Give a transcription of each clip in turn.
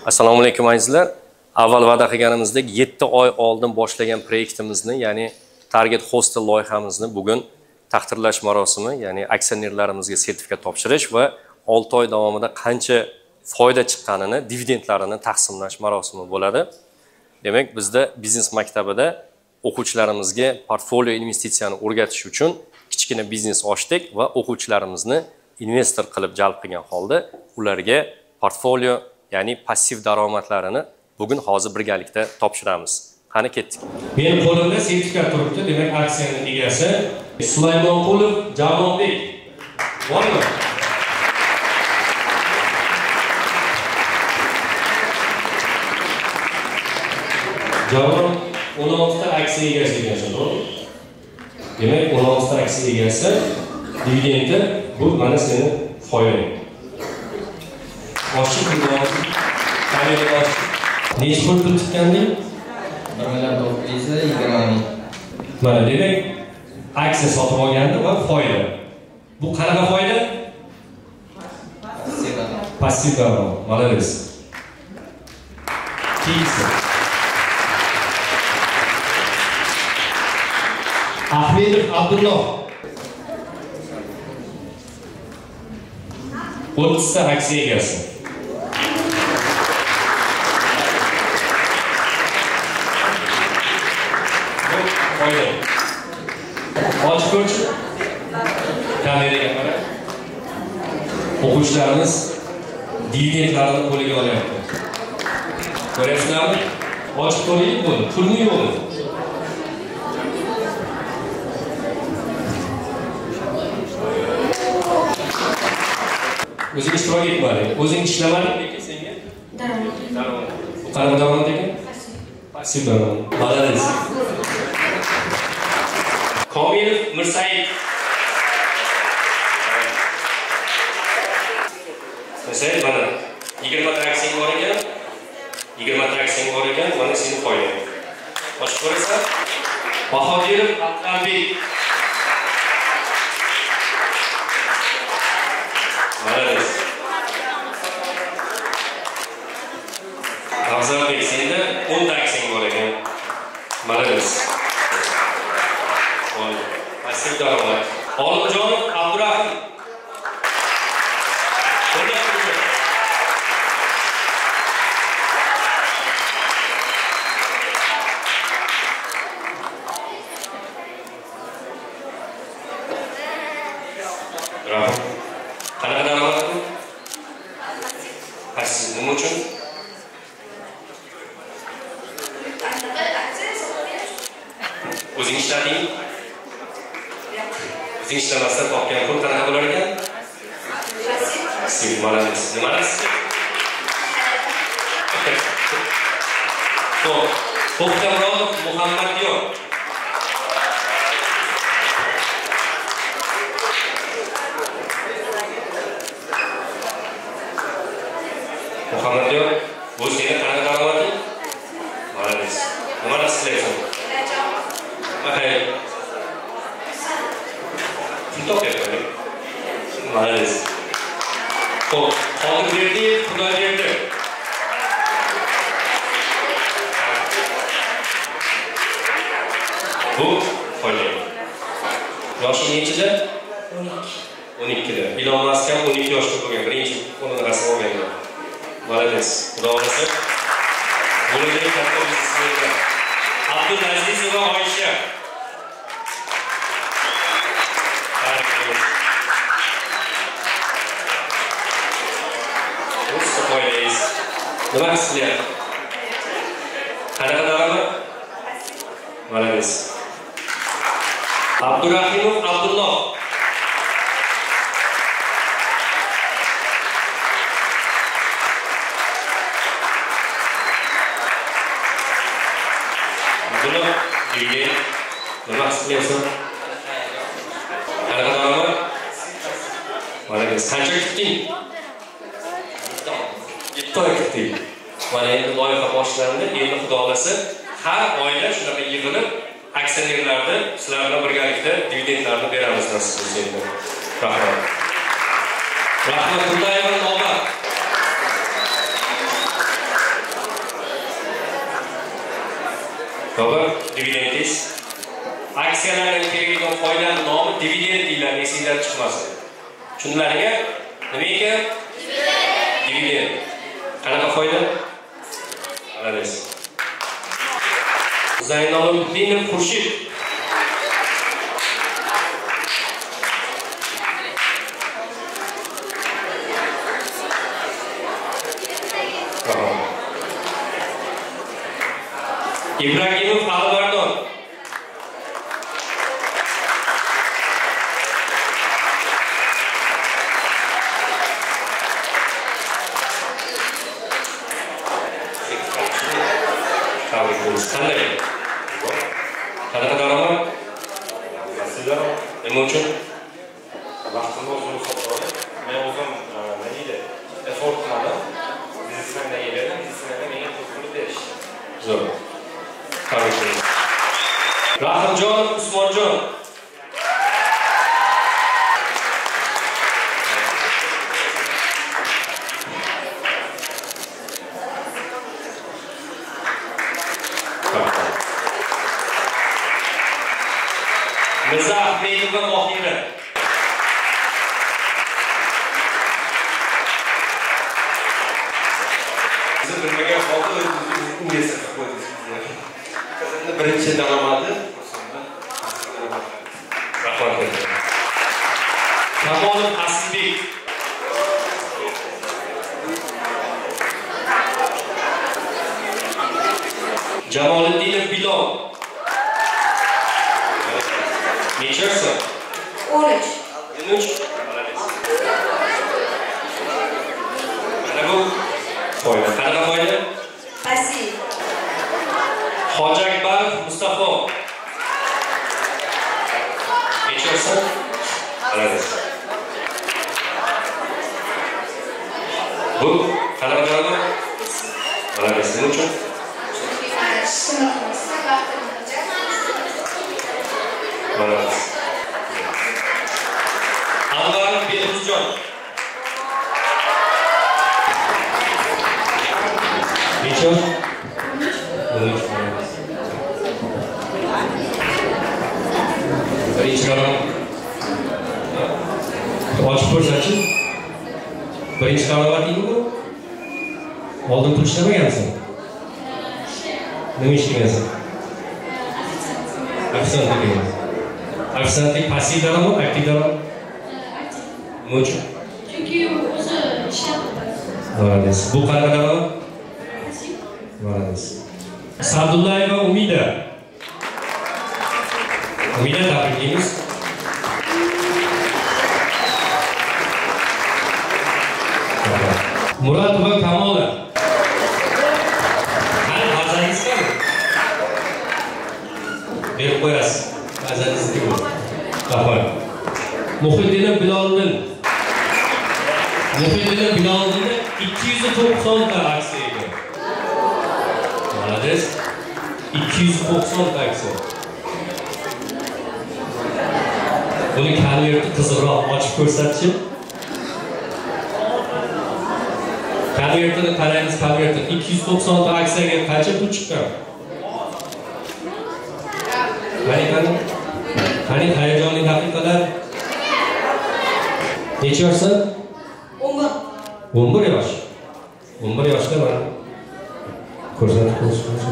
Assalomu alaykum azizlar. Avval va'da qilganimizdek 7 oy oldin boshlagan proyektimizni, ya'ni Target Hostel loyihamizni bugun taqdirlash marosimi, ya'ni aksionerlarimizga sertifikat topshirish va 6 oy davomida qancha foyda chiqqanini, dividendlarini taqsimlash marosimi bo'ladi. Demak, bizda biznes maktabida o'quvchilarimizga portfolio investitsiyani o'rgatish uchun kichkina biznes ochdik va o'quvchilarimizni investor qilib jalb qilgan holda ularga portfolio, ya'ni passiv daromadlarini bugun hozir birgalikda topshiramiz. Qani ketdik. Mening qo'limda sertifikat turibdi, demak aksiyaning egasi Sulaymonqulov Javonbek. Bormi? Javon 16 ta aksiya egasi ekan, to'g'ri? Demak 16 ta aksiya egasi, dividendi bu mana sening foydang. Oshib turibdi. Necha pul tutganding? 1,920 Mana demak, aksiya sotib olgandi va foyda. Bu qanaqa foyda? Passiv daromad. Malades. Keysi. Ahmedov Abdulloh. 30 ta aksiya egasi. Ochib ko'rchi. Kameraga qarang. O'quvchilarimiz dividendlarini qo'liga olyapti. Ko'ryapsizlarmi? Ochib ko'ring buni. Pulmi yo'qmi? O'zing ishtirok etmading. O'zing ishlamading lekin senga daromad. Bu qanaqa daromad ekan? Passiv daromad. Malades. Komilov Mirsayev. Mesela bana 20 ta aksiyang bor ekan. 20 ta aksiyang bor ekan, mana sening foydang. Ochib ko'rasan? Bahodirov Abdulbek. Malades. Afzalbek, senda 10 ta aksiyang bor ekan. Malades. Passiv daromad. Olimjonov Abdurahim. Bravo. Qanaqa daromad bu? Passiv. Nima uchun? O'zing ishlading? O'zing ishlamasdan topgan pul qanaqa bo'lar ekan? Passiv. Malades. Nima passiv? Xo'p. To'xtamurod Muhammadjon. Muhammadjon, bu sening qanaqa daromading? Malades. Nima istaysan? Hay. Topyapti. Malades. Xo'p, Xolberdi, Xudoberdi. Bu foyda. Yoshi nechida? 12 da. Elon Musk ham 12 yoshda bo'lgan, birinchi qo'lini rasm olgan. Malades. Xudo olsa. Bo'lajak katta biznesmen. Abdulazizova Oysha. Nima qilyapti? Qanaqa daromad? Malades. Abdurahimov Abdulloh. Abdulloh, birga nima qilyapsan? Qanaqa daromad? Malades. Qancha kutding? 7 oy kutdik. Mana endi loyiha boshlandi. Endi Xudo olsa har oyda shunaqa yig'ilib aksionerlarni sizlar bilan birgalikda dividendlarni beramiz nasib bo'lsa endi. Rahmat. Rahmat Xudoyeva Noma. To'g'ri, dividendingiz. Aksiyalardan keladigan foydani nomi dividend deyiladi, esingizdan chiqmasin. Tushundilarmi? Nima ekan? Dividend. Qanaqa foyda? Qaraysiz. Zaynoliddinov Xurshid. Ibragimov Alimardon. Qanday? Qanaqa daromad? Nima uchun? Vaqtimni o'zim hisobladim. Men o'zim nima deydi? Effort qilaman. Biznesmanga berdim, biznesmanga menga pul berishdi. Zo'r. Qarang. Rahimjon Usmonjon. Mirza Ahmedova Mohira. Bizni bilmagan holda investitsiya qilib qo'ydingiz. Qizimni birinchi daromadi. Rahmat. Kamolov Asilbek. Jamoliddinov Bilol. Nechasi? 13. 13. Mana bu foyda. Qanaqa foyda? Pasiv. Hojiakbarov Mustafo. Nechasi? Qaraysiz. Bu qanaqa daromad? Qaraysiz. Nima uchun? Qaraysiz. Anvar Behruzjon. Necha? 13. Birinchi daromad. Ochib ko'rsachi. Birinchi daromadingmi bu? Oldin pul ishlamagansan. Nima ishlagansan? Ofitsiant ekansan. Ofitsiantlik passiv daromad, aktiv daromad? Nima uchun? Chunki o'zi ishlab. Молодец. Bu qanaqa daromad? Молодец. Sadullayeva Umida. Umida tabriklaymiz. Muratova Kamola. Qani farzandingiz qani? Berib qo'yasiz. Farzandingizniki bu. Rahmat. Muhiddinov Biloliddin. Muhiddinov Biloliddinda 290 ta aksiya ega. Молодец. 290 ta aksiya. Buni konvertni qizilroq ochib ko'rsatchi. Konvertini qaraymiz, konvertni 290 ta aksiyaga qancha pul chiqqan? Qani hayajonli daqiqalar. Necha yoshsan? 11. 11 yosh. 11 yoshda mana ko'rsatib qo'yishim.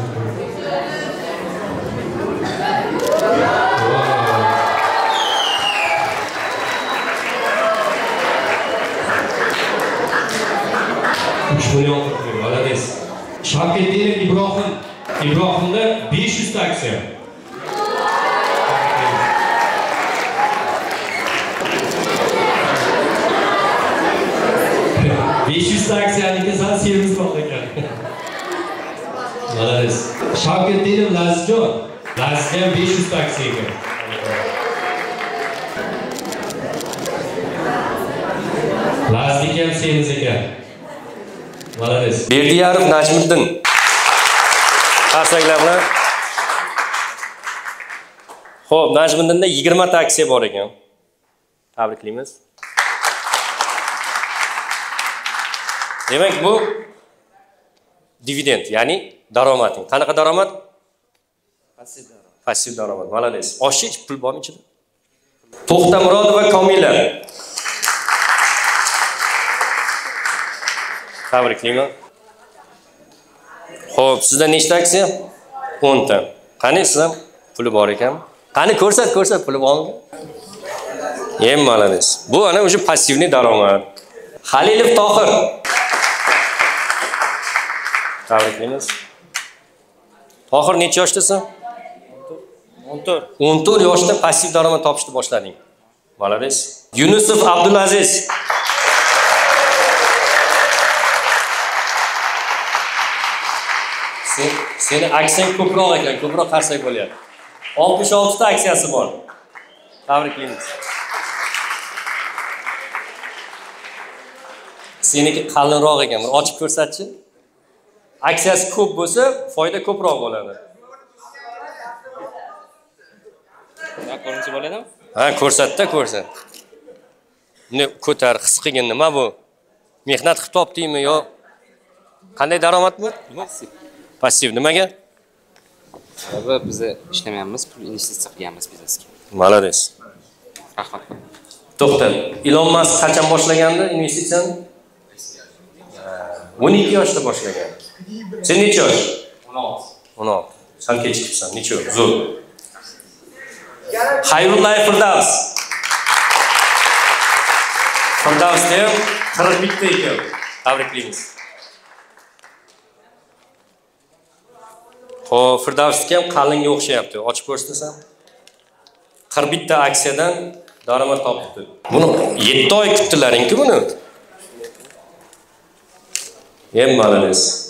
Молодец. Shavkatdinov Ibrohim. Ibrohimda 500 ta aksiya. aksiyaniki san servis bor ekan. Молодец. Shavkatdinov Lazizjon. Lazizga 500 ta aksiya ekan. Lazizniki ham semiz ekan. Молодец. Berdiyarov Najmiddin. Qarsaklar bilan. Xo'p, Najmiddinda 20 ta aksiya bor ekan. Tabriklaymiz. Demak bu dividend, ya'ni daromading. Qanaqa daromad? Passiv daromad. Malades. Oshchi ichib pul bormi ichida? To'xtamurod va Komila. Tabriklayman. Xo'p, sizda nechta aksiya? 10 ta. Qani siz ham puli bor ekan? Qani ko'rsat, puli bormi? Malades. Bu ana o'sha passivniy daromad. Halilov Tohir. Tabriklaymiz. Tohir necha yoshdasan? 14 yoshda passiv daromad topishni boshlading. Malades. Yunusov Abdulaziz. Seni aksiyang ko'proq ekan, ko'proq qarsak bo'lyapti. 66 ta aksiyasi bor. Tabriklaymiz. Seniki qalinroq ekan, bir ochib ko'rsatchi. Aksiyasi ko'p bo'lsa, foyda ko'proq bo'ladi. Ko'rinchi bo'ladimi? Ha, ko'rsat-da, ko'rsat. Buni ko'tar, his qilgin, nima bu? Mehnat qilib topdingmi yo qanday daromad bu? Passiv nimaga? Sababi biz ishlamayapmiz, pul investitsiya qilganmiz biznesga. Malades. Rahmat. To'xta. Elon Musk qachon boshlagandi investitsiyani? 12 yoshda boshlagan. Sen necha yosh? 16. Sen kechikibsan. Necha? Zo'r. Xayrullayev Firdavs. Firdavsda ham 41 ta ekan. Tabriklaymiz. Xo'p, Firdavsga ham qalinga o'xshayapti. Ochib ko'rsatsam. 41 ta aksiyadan daromad topibdi. Buni 7 oy kutdilaring-ku buni. Malades.